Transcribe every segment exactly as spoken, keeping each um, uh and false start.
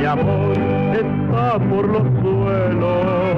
mi amor está por los suelos.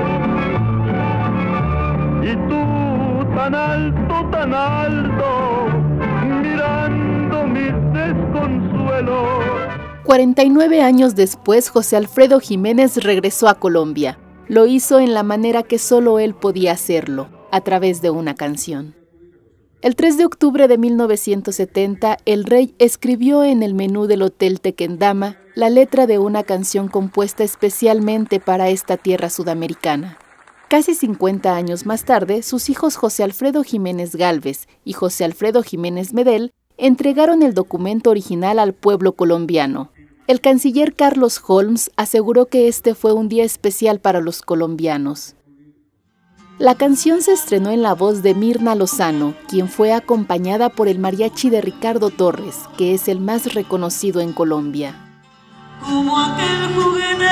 Y tú tan alto, tan alto, mirando mis desconsuelos. cuarenta y nueve años después, José Alfredo Jiménez regresó a Colombia. Lo hizo en la manera que solo él podía hacerlo, a través de una canción. El tres de octubre de mil novecientos setenta, el rey escribió en el menú del Hotel Tequendama la letra de una canción compuesta especialmente para esta tierra sudamericana. Casi cincuenta años más tarde, sus hijos José Alfredo Jiménez Gálvez y José Alfredo Jiménez Medel entregaron el documento original al pueblo colombiano. El canciller Carlos Holmes aseguró que este fue un día especial para los colombianos. La canción se estrenó en la voz de Mirna Lozano, quien fue acompañada por el mariachi de Ricardo Torres, que es el más reconocido en Colombia. Como aquel juguete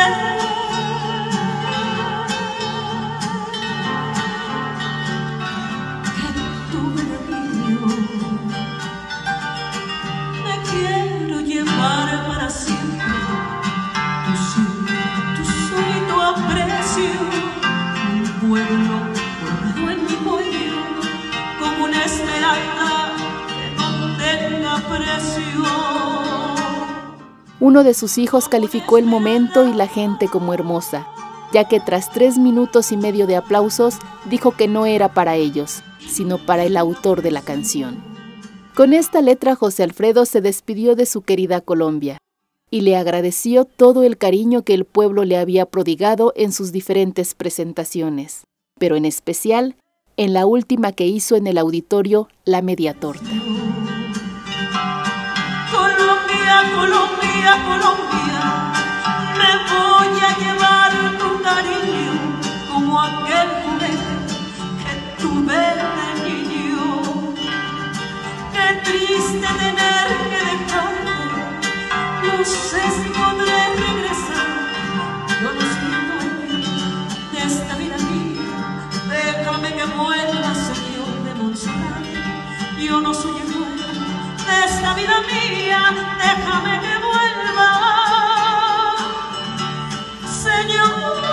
que tuve de niño, te quiero llevar para siempre. Tu sí, tu soy y tu aprecio, un pueblo guardado en mi cuello, como una esmeralda que no tenga precio. Uno de sus hijos calificó el momento y la gente como hermosa, ya que tras tres minutos y medio de aplausos, dijo que no era para ellos, sino para el autor de la canción. Con esta letra, José Alfredo se despidió de su querida Colombia y le agradeció todo el cariño que el pueblo le había prodigado en sus diferentes presentaciones, pero en especial en la última que hizo en el auditorio La Media Torta. Colombia, Colombia, Colombia, me voy a llevar tu cariño como aquel juguete que tuve de niño. Qué triste tener que dejarte, no sé si podré regresar. Yo no soy dueño de esta vida mía, déjame que vuelva, Señor de Montserrat. Yo no soy el dueño de esta vida mía, déjame que vuelva, Señor.